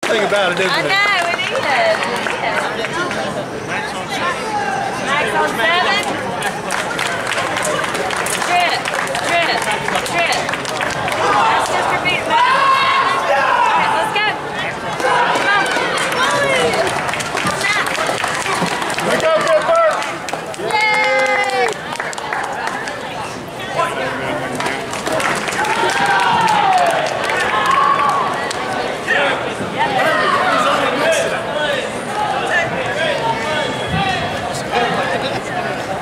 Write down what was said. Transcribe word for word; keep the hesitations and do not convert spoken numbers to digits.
thing about it, isn't I it? know, it is. Max on seven. Shit.